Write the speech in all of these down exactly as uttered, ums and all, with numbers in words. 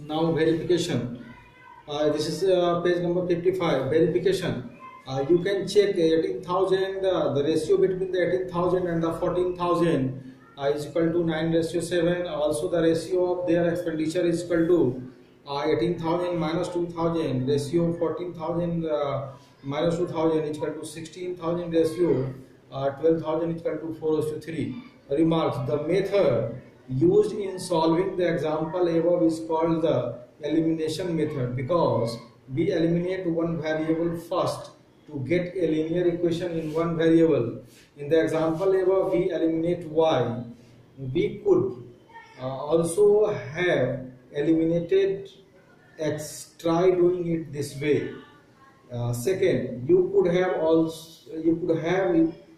Now verification. Uh, this is uh, page number fifty-five. Verification. Uh, you can check eighteen thousand. Uh, the ratio between the eighteen thousand and the fourteen thousand uh, is equal to nine ratio seven. Also, the ratio of their expenditure is equal to uh, eighteen thousand minus two thousand. Ratio fourteen thousand uh, minus two thousand is equal to sixteen thousand. Ratio uh, twelve thousand is equal to four to three. Remarks. The method used in solving the example above is called the elimination method because we eliminate one variable first to get a linear equation in one variable. In the example above, we eliminate y. We could uh, also have eliminated x. Try doing it this way. Uh, second, you could have also you could have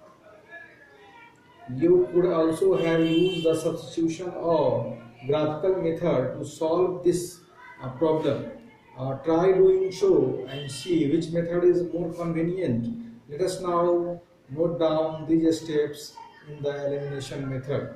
you could also have used the substitution of graphical method to solve this uh, problem. Uh, try doing so and see which method is more convenient. Let us now note down these steps in the elimination method.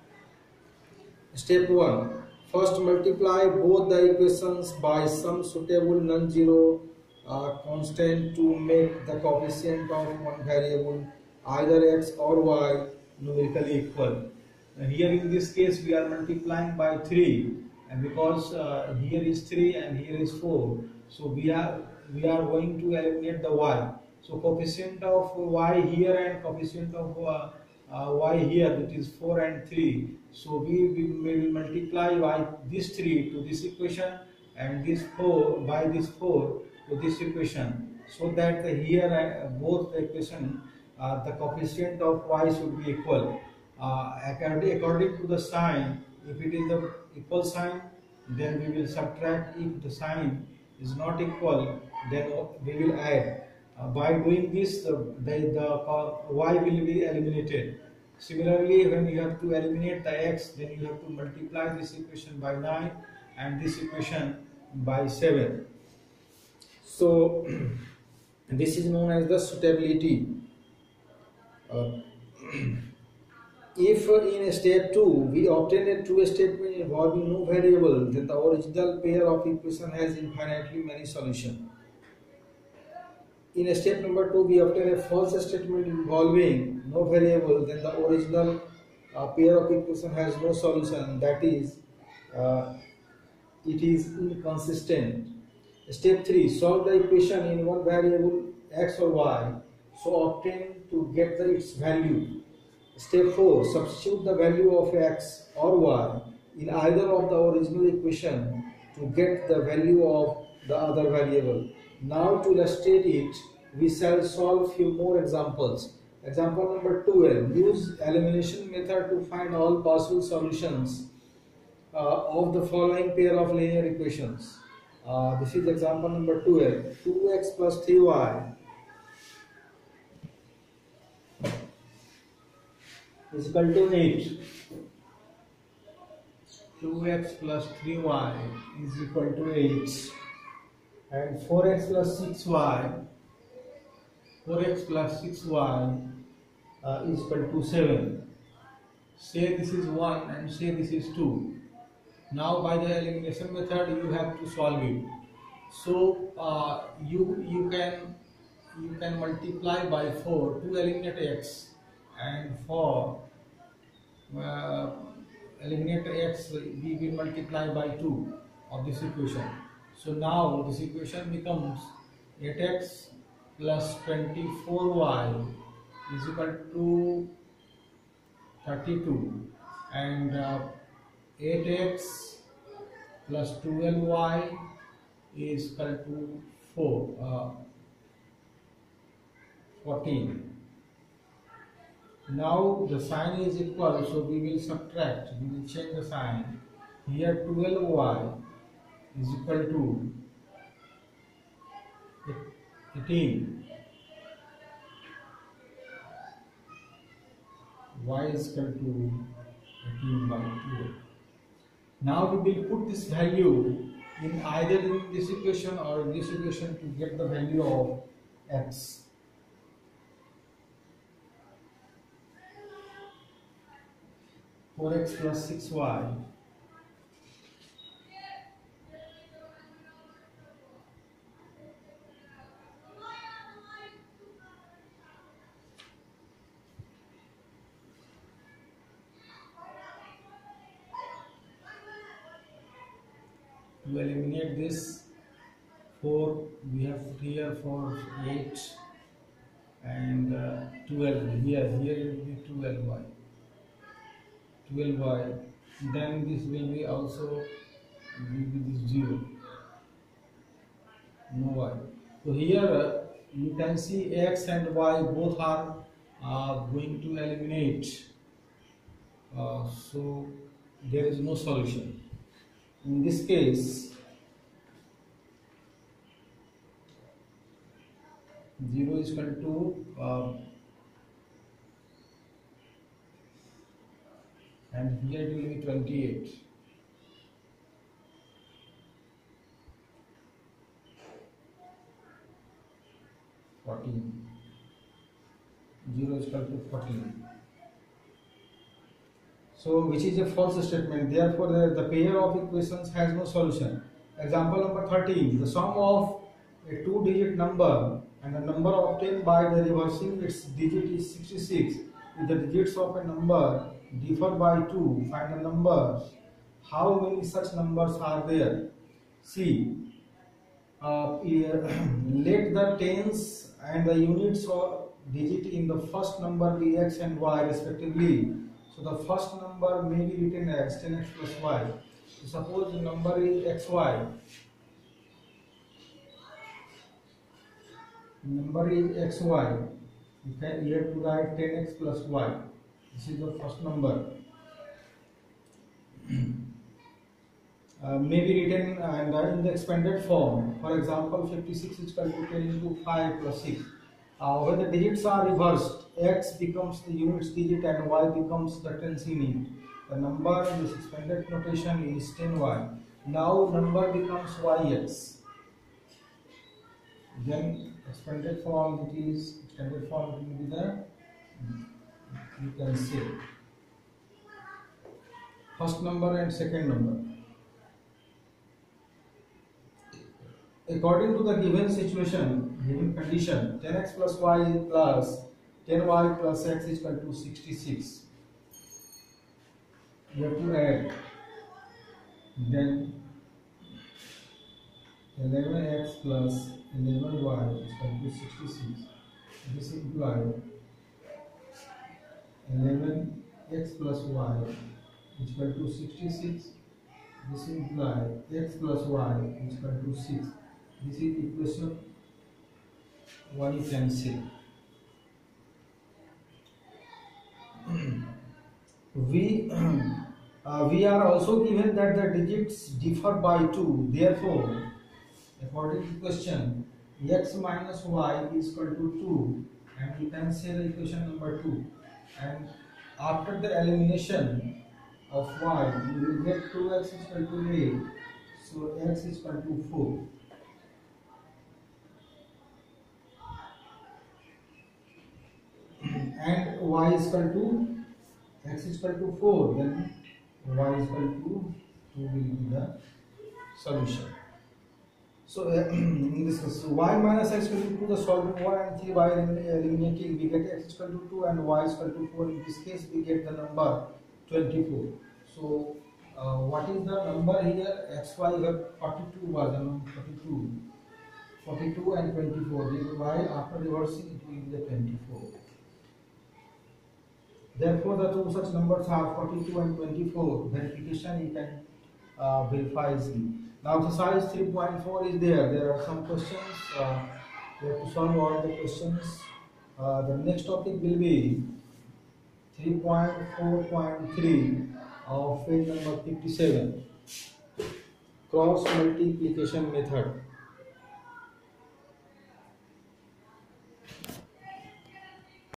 Step one. First, multiply both the equations by some suitable non-zero uh, constant to make the coefficient of one variable, either x or y, numerically equal. Uh, here in this case we are multiplying by three, and because uh, here is three and here is four, so we are we are going to eliminate the y. So coefficient of y here and coefficient of uh, uh, y here, that is four and three. So we, we, we will multiply by this three to this equation and this four by this four to this equation, so that uh, here uh, both the equation uh, the coefficient of y should be equal. Uh, according, according to the sign, if it is the equal sign, then we will subtract. If the sign is not equal, then we will add. Uh, by doing this, the, the, the uh, y will be eliminated. Similarly, when you have to eliminate the x, then you have to multiply this equation by nine and this equation by seven. So this is known as the suitability. Uh, if in step two we obtain a true statement involving no variable, then the original pair of equation has infinitely many solutions. In step number two, we obtain a false statement involving no variable, then the original uh, pair of equation has no solution, that is, uh, it is inconsistent. Step three, solve the equation in one variable x or y, so obtain to get the, its value. Step four, substitute the value of x or y in either of the original equation to get the value of the other variable. Now to illustrate it, we shall solve few more examples. Example number twelve, use elimination method to find all possible solutions uh, of the following pair of linear equations. Uh, this is example number twelve, two x plus three y is equal to eight. two x plus three y is equal to eight. And four x plus six y, four x plus six y uh, is equal to seven. Say this is one and say this is two. Now by the elimination method you have to solve it. So uh, you you can you can multiply by four to eliminate x, and for uh, eliminate x we will multiply by two of this equation. So now this equation becomes eight x plus twenty-four y is equal to thirty-two, and uh, eight x plus twelve y is equal to four, uh, fourteen. Now the sign is equal, so we will subtract, we will change the sign. Here twelve y is equal to eighteen. Y is equal to eighteen by two. Now we will put this value in either in this equation or in this equation to get the value of x. four x plus six y To eliminate this, four we have here for eight and uh, twelve here. Here it will be twelve y. twelve y. Then this will be also will be this zero. No y. So here uh, you can see x and y both are uh, going to eliminate. Uh, so there is no solution. In this case, zero is equal to uh, and here it will be twenty-eight. fourteen. zero is equal to fourteen. So which is a false statement. Therefore the, the pair of equations has no solution. Example number thirteen. The sum of a two digit number and the number obtained by the reversing its digit is sixty-six. If the digits of a number differ by two, find the numbers. How many such numbers are there? See, uh, let the tens and the units or digit in the first number be x and y respectively. So the first number may be written as ten x plus y. So suppose the number is xy. Number is xy. You can you have to write ten x plus y. This is the first number. Uh, may be written and uh, in the expanded form. For example, fifty-six is equal to ten into five plus six. Uh, when the digits are reversed, x becomes the units digit and y becomes the tens unit. The number in this expanded notation is ten y. Now number becomes yx. Then expanded form, it is extended form, it will be the, you can say, first number and second number. According to the given situation, given condition, ten x plus y plus ten y plus x is equal to sixty-six. You have to add. Then eleven x plus eleven y is equal to sixty-six. This implies eleven x plus y is equal to sixty-six. This implies x plus y is equal to six. This is equation one, you can see. we uh, we are also given that the digits differ by two. Therefore, according to question, x minus y is equal to two, and you can say the equation number two. And after the elimination of y, you will get two x is equal to eight. So x is equal to four. And y is equal to x is equal to four, then y is equal to two will be the solution. So uh, in this case, y minus x equal to two, the solving one and three by eliminating, we get x is equal to two and y is equal to four. In this case, we get the number twenty-four. So uh, what is the number here? Xy we have forty-two was the number forty-two. forty-two and twenty-four. This is y after reversing it will be the twenty-four. Therefore, the two such numbers are forty-two and twenty-four. Verification you can uh, verify easily. Now, exercise three point four is there. There are some questions. Uh, we have to solve all the questions. Uh, the next topic will be three point four point three of page number fifty-seven. Cross multiplication method.